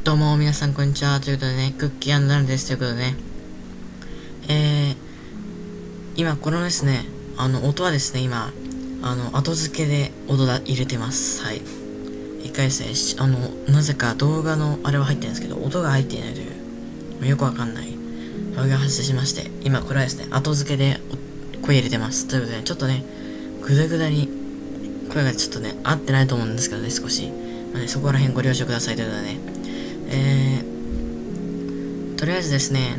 どうも皆さんこんにちは。ということでね、クッキーナルです。ということでね、今このですね、音はですね、今、後付けで音入れてます。はい。一回ですね、なぜか動画のあれは入ってるんですけど、音が入っていないという、よくわかんないバグが発生しまして、今これはですね、後付けで声入れてます。ということで、ちょっとね、ぐだぐだに、声がちょっとね、合ってないと思うんですけどね、少し。まあね、そこら辺ご了承くださいということでね、とりあえずですね、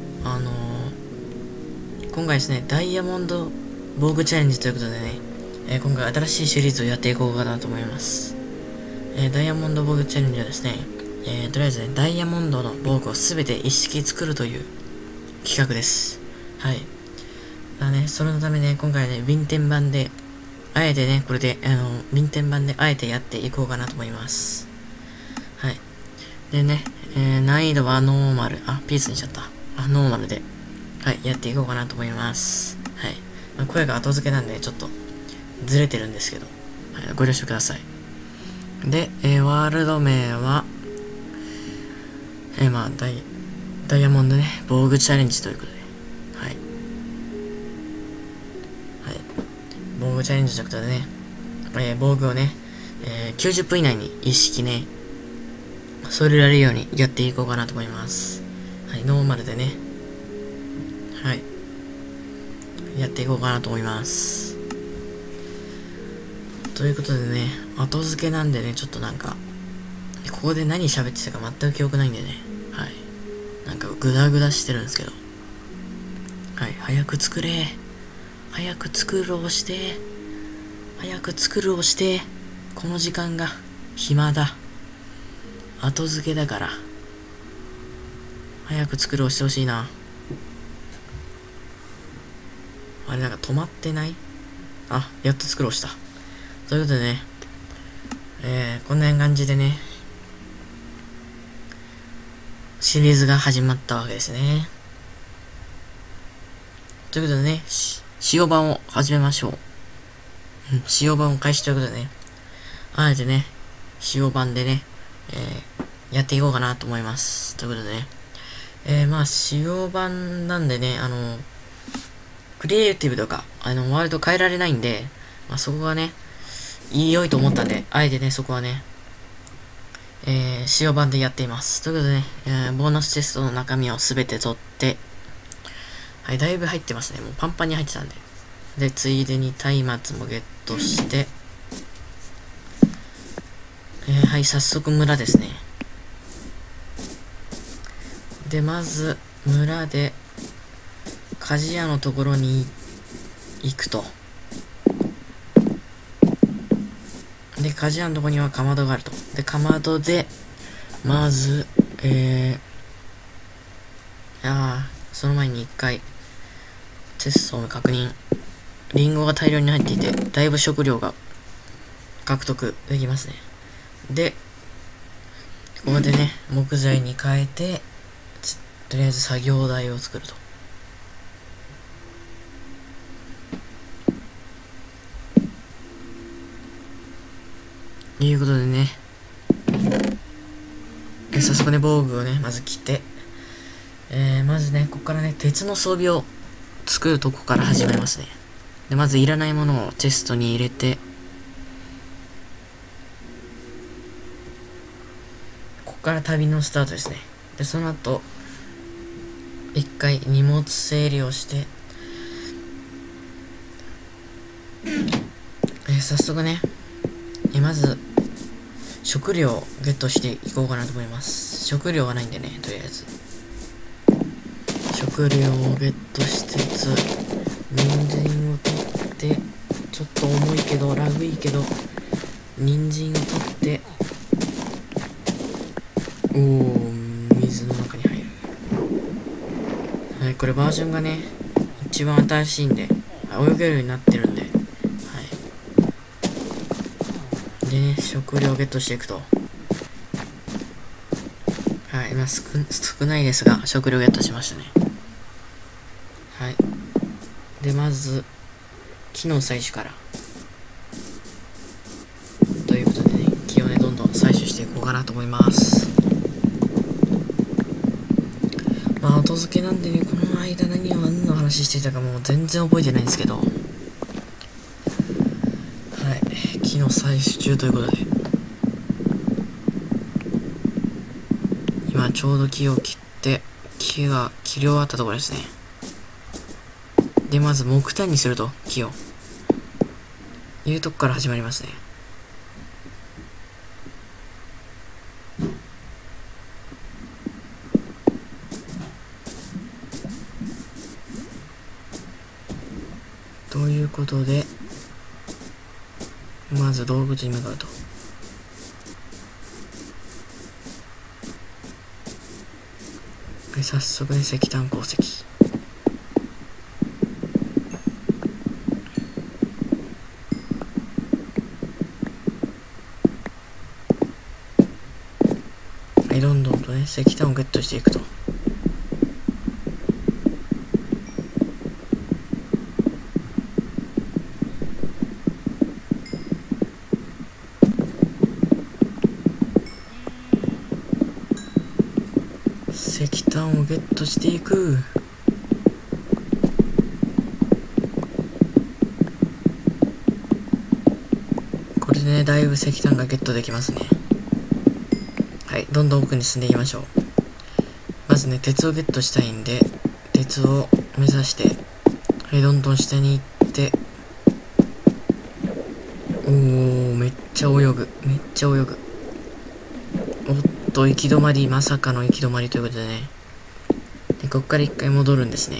今回ですね、ダイヤモンド防具チャレンジということでね、今回新しいシリーズをやっていこうかなと思います。ダイヤモンド防具チャレンジはですね、とりあえずね、ダイヤモンドの防具をすべて一式作るという企画です。はい。そのためね、今回ね、ヴィンテン版で、あえてね、これで、ヴィンテン版であえてやっていこうかなと思います。はい。でね、難易度はノーマル、ピースにしちゃった。ノーマルで、はい、やっていこうかなと思います。はい。声が後付けなんで、ちょっと、ずれてるんですけど、はい、ご了承ください。で、ワールド名は、ダイヤモンドね、防具チャレンジということで、はい。はい。防具チャレンジということでね、防具をね、90分以内に一式ね、それられるようにやっていこうかなと思います。はい、ノーマルでね、はい、やっていこうかなと思います。ということでね、後付けなんでね、ちょっとなんか、ここで何喋ってたか全く記憶ないんでね、はい。なんかグダグダしてるんですけど、はい、早く作れ、早く作ろうして、早く作ろうして、この時間が暇だ。後付けだから、早く作ろうしてほしいな。あれなんか止まってない？やっと作ろうした。ということでね、こんな感じでね、シリーズが始まったわけですね。ということでね、使用版を始めましょう。使用版を開始ということでね、あえてね、使用版でね、やっていこうかなと思います。ということでね、使用版なんでね、クリエイティブとか、割と変えられないんで、そこがね、良いと思ったんで、あえてね、そこはね、使用版でやっています。ということでね、ボーナステストの中身をすべて取って、はい、だいぶ入ってますね。もうパンパンに入ってたんで。で、ついでに松明もゲットして、はい、早速村ですね。で、まず、村で、鍛冶屋のところに行くと。で、鍛冶屋のところにはかまどがあると。で、かまどで、まず、その前に一回、テストの確認。リンゴが大量に入っていて、だいぶ食料が獲得できますね。で、ここでね、木材に変えて、とりあえず作業台を作ると。いうことでね、早速ね、防具をね、まず着て、まずね、ここからね、鉄の装備を作るとこから始めますね。で、まずいらないものをチェストに入れて、ここから旅のスタートですね。で、その後、一回荷物整理をして、早速ね、まず、食料をゲットしていこうかなと思います。食料がないんでね、とりあえず。食料をゲットしつつ、人参を取って、ちょっと重いけど、ラグいけど、人参を取って、水の中に入る。はい、これバージョンがね、一番新しいんで、泳げるようになってるんで、はい。でね、食料をゲットしていくと。はい、今少ないですが、食料ゲットしましたね。はい。で、まず、木の採取から。ということでね、木をね、どんどん採取していこうかなと思います。 まあ後付けなんでね、この間何の話していたかもう全然覚えてないんですけど、はい、木の採取中ということで、今ちょうど木を切って木が切り終わったところですね。でまず木炭にすると、木をいうとこから始まりますね。ということで、まず洞窟に向かうと。早速ね、石炭鉱石。はい、どんどんとね、石炭をゲットしていくと。石炭をゲットしていく。これでね、だいぶ石炭がゲットできますね。はい、どんどん奥に進んでいきましょう。まずね、鉄をゲットしたいんで、鉄を目指して、はい、どんどん下に行って、おー、めっちゃ泳ぐ。めっちゃ泳ぐ。おっと、行き止まり、まさかの行き止まりということでね。で、こっから一回戻るんですね。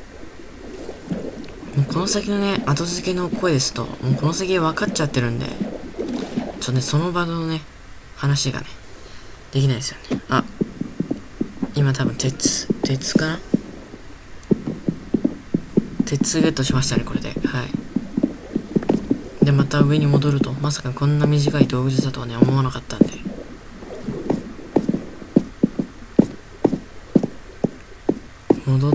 もうこの先のね、後付けの声ですと、もうこの先分かっちゃってるんで、その場のね、話がね、できないですよね。あ、今多分鉄かな、鉄ゲットしましたね、これで。はい。で、また上に戻ると、まさかこんな短い道具だとはね、思わなかったんで。戻って、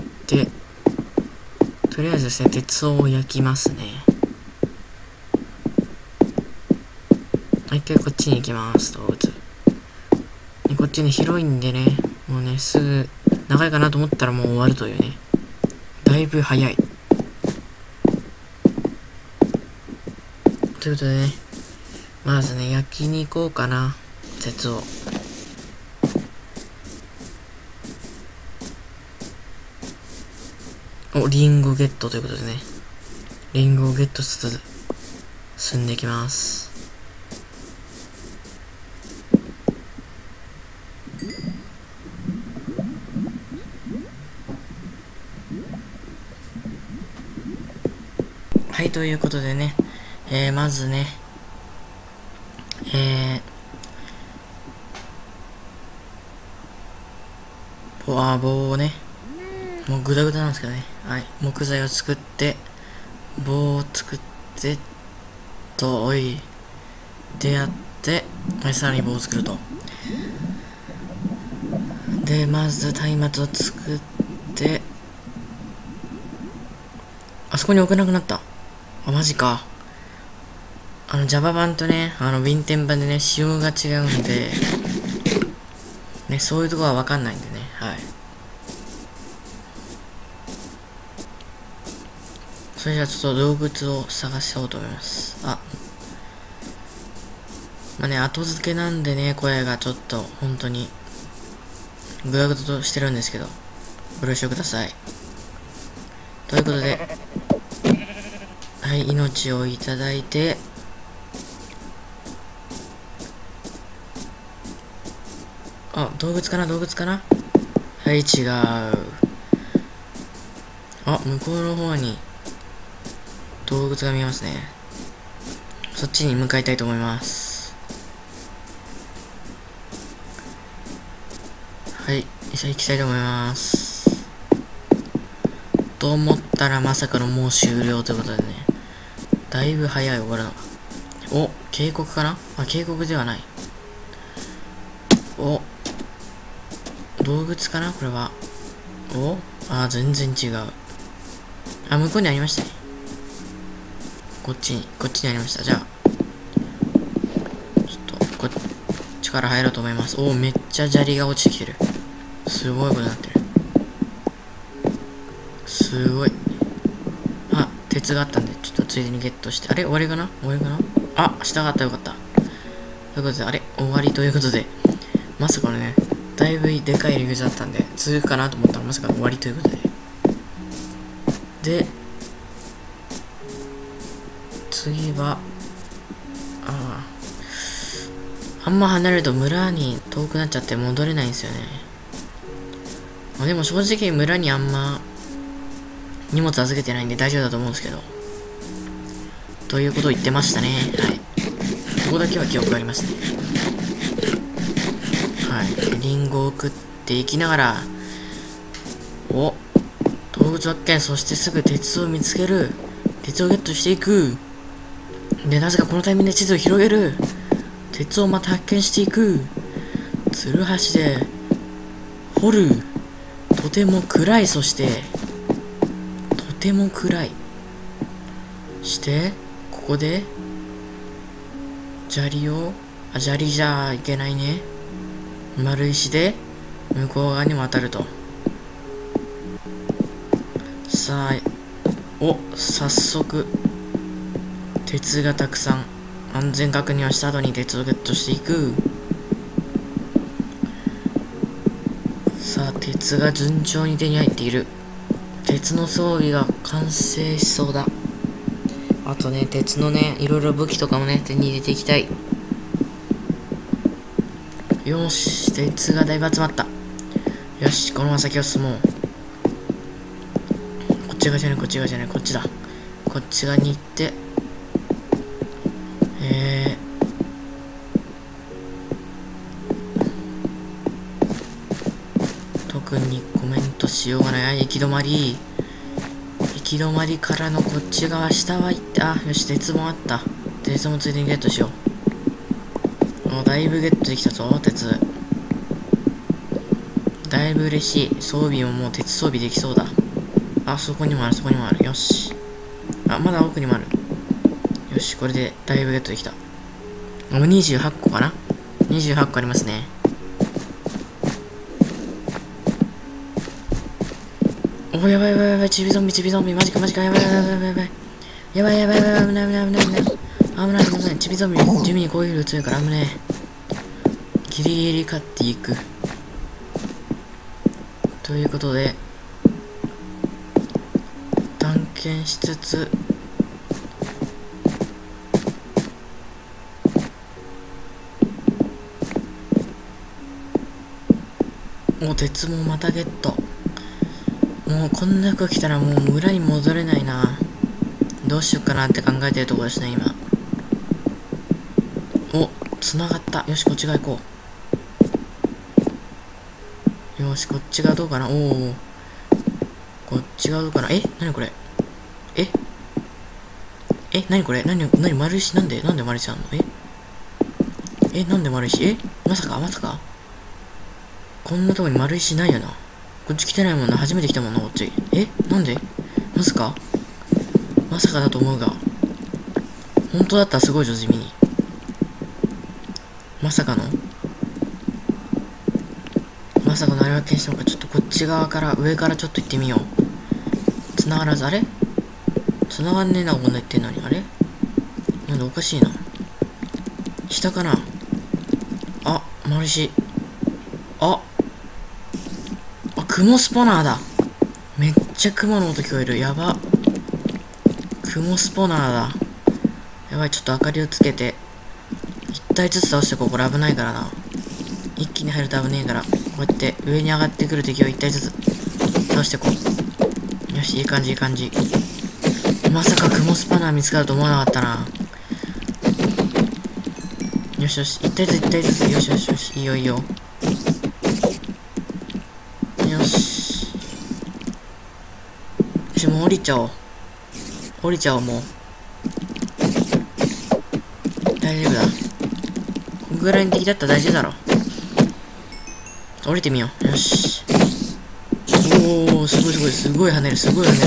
とりあえずですね、鉄を焼きますね。一回こっちに行きます、動物。でこっちね、広いんでね、もうね、すぐ、長いかなと思ったらもう終わるというね。だいぶ早い。ということでね、まずね、焼きに行こうかな、鉄を。お、リンゴゲットということでね、リンゴをゲットしつつ、進んでいきます。はい、ということでね、まずね、棒をね、もうグダグダなんですけどね、はい、木材を作って、棒を作って、おいでやって、はい、さらに棒を作ると。で、まず松明を作って、あそこに置けなくなった。あ、マジか。Java 版とね、Win 10版でね、仕様が違うんで、ね、そういうとこはわかんないんでね、はい。それじゃあちょっと動物を探しようと思います。まあね、後付けなんでね、声がちょっと、本当に、グダグダとしてるんですけど、ご了承ください。ということで、はい、命をいただいて、あ、動物かなはい、違う。あ、向こうの方に、動物が見えますね。そっちに向かいたいと思います。はい、じゃあ行きたいと思います。と思ったらまさかのもう終了ということでね。だいぶ早い終わるのが。お、渓谷かなあ、渓谷ではない。お、動物かなこれは。お、全然違う。あ、向こうにありましたね。こっちにありました。じゃあ、ちょっと、こっちから入ろうと思います。お、めっちゃ砂利が落ちてきてる。すごいことになってる。 すごい。あ、鉄があったんで、ちょっとついでにゲットして。あれ終わりかなあ、下があったよかった。ということで、あれ終わりということで、まさかのね、だいぶでかい入り口だったんで、続くかなと思ったらまさかの終わりということで。で、次は、あんま離れると村に遠くなっちゃって戻れないんですよね。でも正直村にあんま荷物預けてないんで大丈夫だと思うんですけど。ということを言ってましたね。はい。ここだけは記憶ありますね。はい。リンゴを食っていきながら、動物発見、そしてすぐ鉄を見つける。鉄をゲットしていく。で、なぜかこのタイミングで地図を広げる。鉄をまた発見していく。ツルハシで掘る。とても暗い。そしてとても暗い。してここで砂利じゃいけないね。丸石で向こう側にも当たると。さあ、早速鉄がたくさん。安全確認をした後に鉄をゲットしていく。さあ、鉄が順調に手に入っている。鉄の装備が完成しそうだ。あとね、鉄のね、いろいろ武器とかもね、手に入れていきたい。よし、鉄がだいぶ集まった。よし、このまま先を進もう。こっち側じゃない、こっち側じゃない、こっちだ。こっち側に行って、特にコメントしようがない。行き止まりからのこっち側、下は行った。よし、鉄もあった。鉄もついでにゲットしよう。だいぶゲットできたぞ、鉄。だいぶ嬉しい。装備ももう鉄装備できそうだ。そこにもある。よし。まだ奥にもある。よし、これでだいぶゲットできた。もう28個かな ?28 個ありますね。やばい、チビゾンビ、マジか、やばい、危ない、チビゾンビ、地味に攻撃力強いから危ねえ。ギリギリ勝っていく。ということで、探検しつつ、鉄もまたゲット。もうこんな服着たらもう村に戻れないな。どうしよっかなって考えてるところですね、今。繋がった。よし、こっち側行こう。よし、こっち側どうかな。こっち側どうかな。なにこれ。なにこれ。丸石、なんで丸石あんの。なんで丸石。まさかこんなとこに丸石ないよな。こっち来てないもんな。初めて来たもんな、こっち。なんでまさかだと思うが。本当だったらすごいぞ、地味に。まさかのあれ発見したのか。ちょっとこっち側から、上からちょっと行ってみよう。繋がらず、あれ繋がんねえな、こんな言ってんのに。あれなんでおかしいな。下かな。丸石。雲スポナーだ。めっちゃ雲の音聞こえる。やば。雲スポナーだ。やばい、ちょっと明かりをつけて。1体ずつ倒してこう。これ危ないからな。一気に入ると危ねえから。こうやって上に上がってくる敵を1体ずつ倒してこう。よし、いい感じ。まさか雲スパナー見つかると思わなかったな。よし、1体ずつ。よし。いいよ。よし。もう降りちゃおう、もう。大丈夫だ。こんぐらいに敵だったら大丈夫だろ。降りてみよう。よし。すごい跳ねる。すごい跳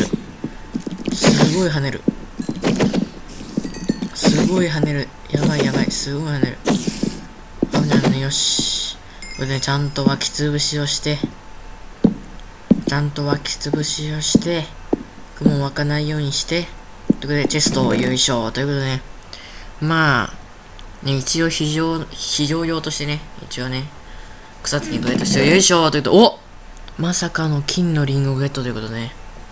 ねる。やばい。すごい跳ねる。危ない。よし。これでちゃんと湧き潰しをして、 ちゃんと湧き潰しをして、雲湧かないようにして、ということで、チェストをよいしょということでね、まあ、ね、一応非常用としてね、一応ね、草津にゲットして、よいしょということで、おまさかの金のリンゴをゲットということでね。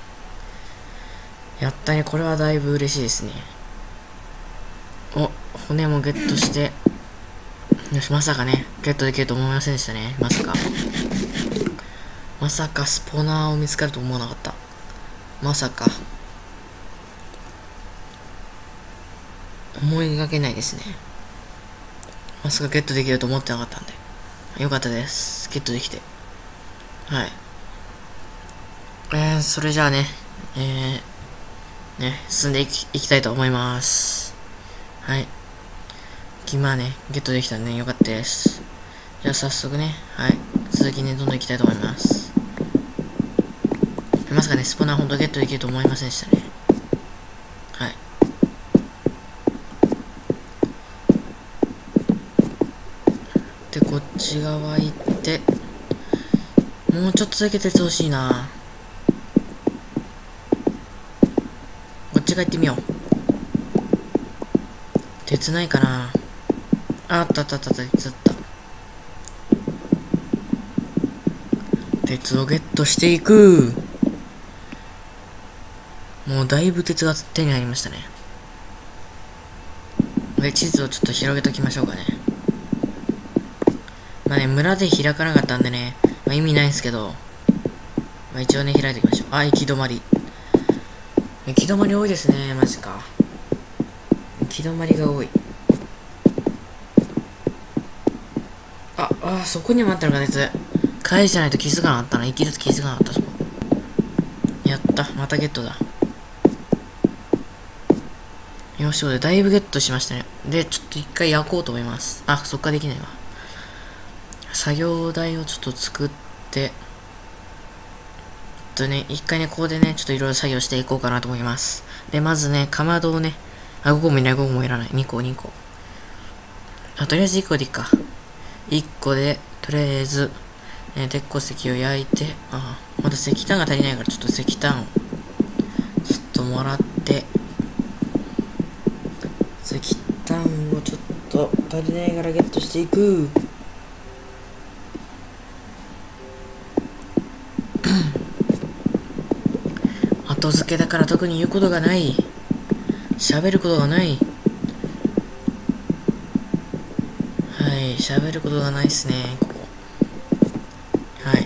やったね、これはだいぶ嬉しいですね。お、骨もゲットして、よし、まさかね、ゲットできると思いませんでしたね。まさか。まさかスポナーを見つかると思わなかった。まさか。思いがけないですね。まさかゲットできると思ってなかったんで。よかったです。ゲットできて。はい。それじゃあね、進んでいきたいと思います。はい。今ね、ゲットできたんで、ね、よかったです。じゃあ早速ね、はい。続きね、どんどんいきたいと思います。まさかね、スポナーほんとゲットできると思いませんでしたね。はい。で、こっち側行って、もうちょっとだけ鉄欲しいな。こっち側行ってみよう。鉄ないかな。あったあったあった、鉄あった。鉄をゲットしていく。もうだいぶ鉄が手に入りましたね。で、地図をちょっと広げときましょうかね。まあね、村で開かなかったんでね、まあ、意味ないんですけど、まあ、一応ね、開いていきましょう。あ、行き止まり。行き止まり多いですね、マジか。行き止まりが多い。そこにもあったのか、鉄。返じゃないと気づかなかったな。生きると気づかなかった、そこ。やった。またゲットだ。よし、だいぶゲットしましたね。で、ちょっと一回焼こうと思います。あ、そっかできないわ。作業台をちょっと作って、一回ね、ここでね、ちょっといろいろ作業していこうかなと思います。で、まずね、かまどをね、5個もいない、5個もいらない。2個。とりあえず1個でいいか。1個で、とりあえず、鉄鉱石を焼いて、まだ石炭が足りないから、ちょっと石炭を、ちょっともらって、石炭をちょっと足りないからゲットしていく。後付けだから特に言うことがない。喋ることがない。はい、喋ることがないっすね、ここ。はい。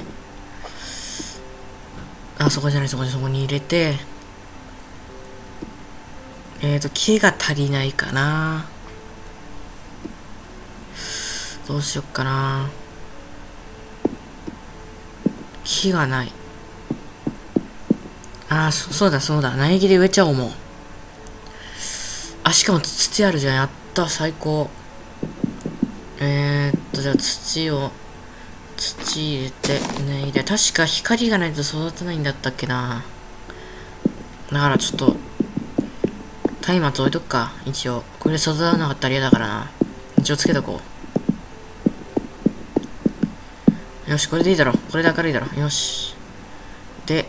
そこじゃない、そこに入れて、木が足りないかな。どうしよっかな。木がない。そうだ。苗木で植えちゃおう、もう。しかも土あるじゃん。やった、最高。じゃあ土入れて、確か光がないと育たないんだったっけな。だからちょっと、松明置いとくか、一応。これ育たなかったら嫌だからな。一応つけとこう。よし、これでいいだろ。これで明るいだろ。よし。で、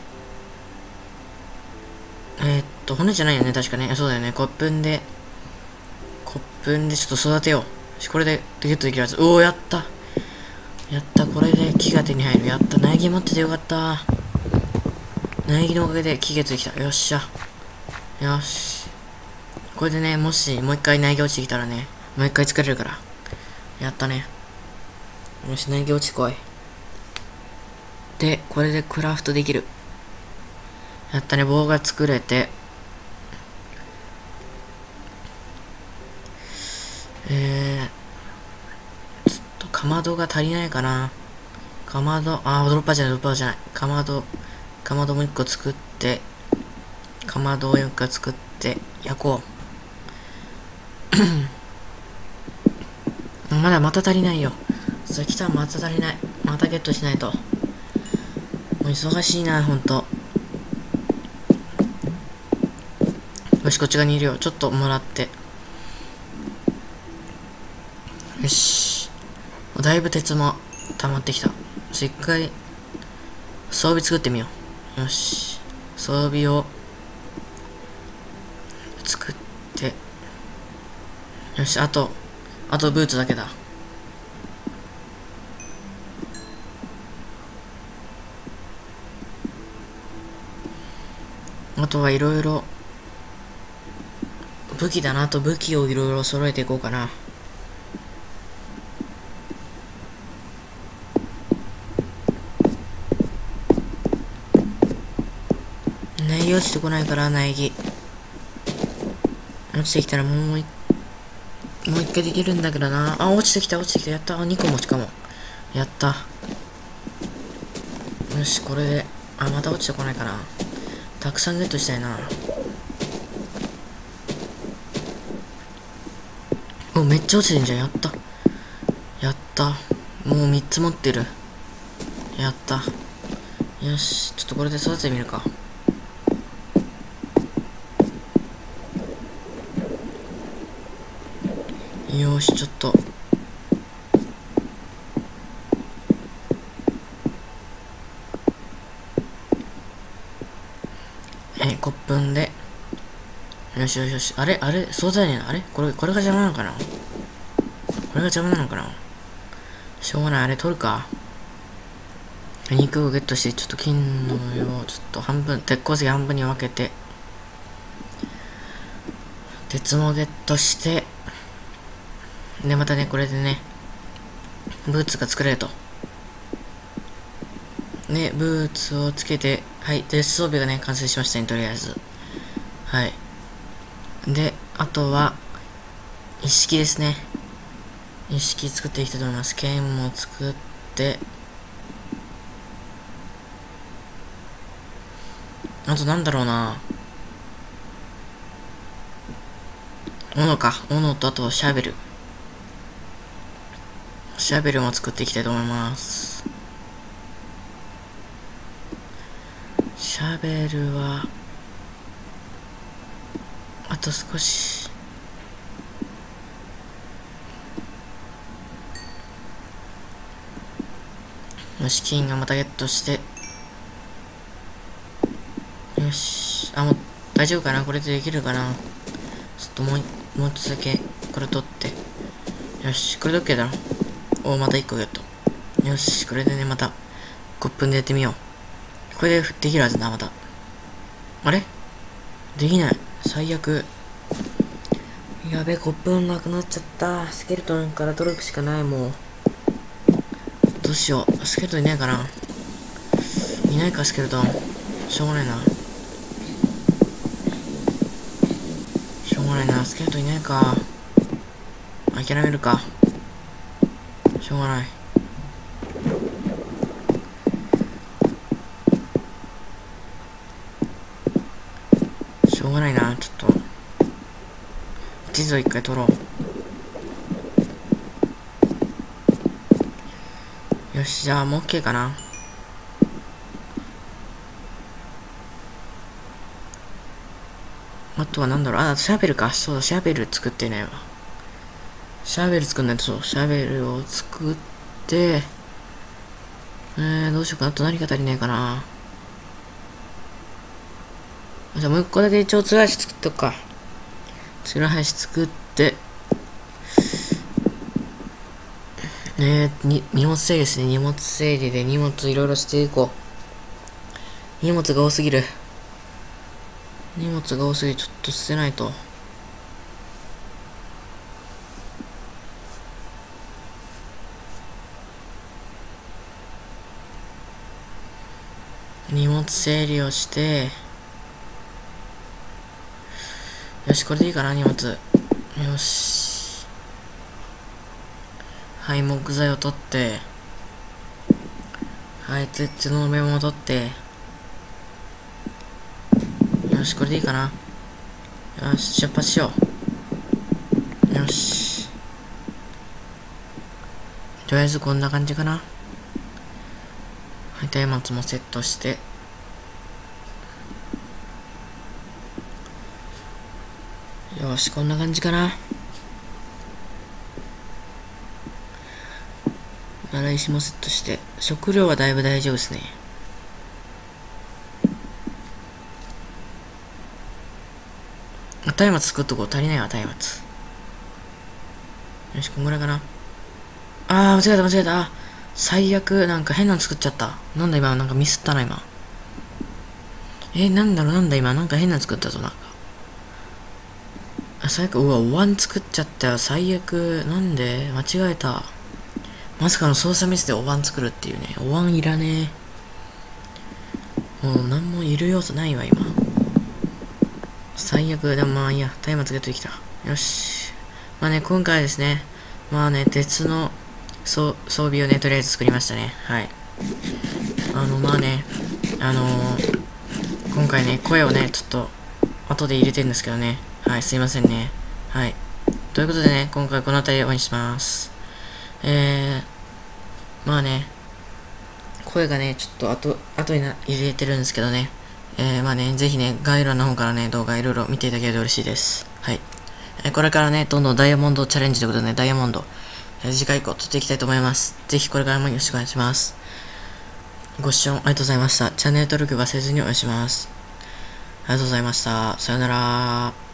骨じゃないよね、確かね。そうだよね。骨粉でちょっと育てよう。これでゲットできるやつ。やった。これで木が手に入る。やった。苗木持っててよかった。苗木のおかげで木ゲットできた。よっしゃ。よし。これでね、もしもう一回苗木落ちてきたらね、もう一回作れるから。やったね。よし、苗木落ちてこい。で、これでクラフトできる。やったね、棒が作れて。ちょっとかまどが足りないかな。かまど、ドロッパーじゃない。かまどもう一個作って、かまどを4個作って、焼こう。また足りないよ。石炭また足りない。またゲットしないと。もう忙しいな、ほんと。よし、こっち側にいるよ。ちょっともらって。よし。だいぶ鉄も溜まってきた。一回、 装備作ってみよう。よし。装備を作って。よし、あとブーツだけだ。あとはいろいろ武器だな。あと武器をいろいろ揃えていこうかな。苗木落ちてこないから、苗木落ちてきたらもう一回できるんだけどな。あ、落ちてきた。やった。2個もしかも。やった。よし、これで。あ、また落ちてこないかな。たくさんゲットしたいな。お、めっちゃ落ちてんじゃん。やった。もう3つ持ってる。やった。よし、ちょっとこれで育ててみるか。よし、ちょっと。コップンで。よし。あれそうだよね。あれこれが邪魔なのかな。しょうがない。あれ取るか。肉をゲットして、ちょっと金のよう、ちょっと半分、鉄鉱石半分に分けて、鉄もゲットして、で、またね、これでね、ブーツが作れると。で、ブーツをつけて、はい、で、装備がね、完成しましたね、とりあえず。はい。で、あとは、一式ですね。一式作っていきたいと思います。剣も作って、あとなんだろうな。斧とあとシャベル。シャベルも作っていきたいと思います。シャベルは、あと少し。よし、金がまたゲットして。よし。あ、もう大丈夫かな。これでできるかな。ちょっともう一つだけ、これ取って。よし、これで OK だろ。お、また1個ゲット。よし、これでね、また、コップンでやってみよう。これでできるはずだ、また。あれできない。最悪。やべえ、コップンなくなっちゃった。スケルトンから取るしかない、もう。どうしよう。スケルトンいないかな。いないか、スケルトン。しょうがないな。スケルトンいないか。諦めるか。しょうがない。しょうがないな。ちょっと。地図を一回取ろう。よし、じゃあもう OK かな。あとはなんだろう。あ、シャベルか。そうだ、シャベル作ってないわ。シャベル作んないと。そう、シャベルを作って、どうしようかな。あと何が足りないかな。じゃあもう一個だけ一応ツルハシ作っとくか。ツルハシ作って、荷物整理ですね。荷物整理で荷物いろいろしていこう。荷物が多すぎる。ちょっと捨てないと。荷物整理をして、よし、これでいいかな、荷物。よし。はい、木材を取って、はい、鉄のメモを取って、よし、これでいいかな。よし、出発しよう。よし。とりあえずこんな感じかな。はい、松明もセットして。よし、こんな感じかな。洗い石もセットして。食料はだいぶ大丈夫ですね。 松明作っとこう。足りないわ、松明。よし、こんぐらいかな。間違えた、間違えた。最悪、なんか変なの作っちゃった。なんだ今、なんかミスったな、今。なんだろう、なんだ今、なんか変なの作ったぞ、なんか。最悪、うわ、お椀作っちゃったよ。最悪、なんで間違えた。まさかの操作ミスでお椀作るっていうね。お椀いらねえ。もう、なんもいる要素ないわ、今。最悪、でもまあいいや。松明ゲットできた。よし。まあね、今回はですね、まあね、鉄の装備をね、とりあえず作りましたね。はい。まあね、今回ね、声をね、ちょっと、後で入れてるんですけどね。はい、すいませんね。はい。ということでね、今回この辺りで終わりにします。まあね、声がね、ちょっと後に入れてるんですけどね。まあね、ぜひね、概要欄の方からね、動画いろいろ見ていただけると嬉しいです。はい。これからね、どんどんダイヤモンドチャレンジということでね、ダイヤモンド、次回以降撮っていきたいと思います。ぜひこれからもよろしくお願いします。ご視聴ありがとうございました。チャンネル登録忘れずにお願いします。ありがとうございました。さよなら。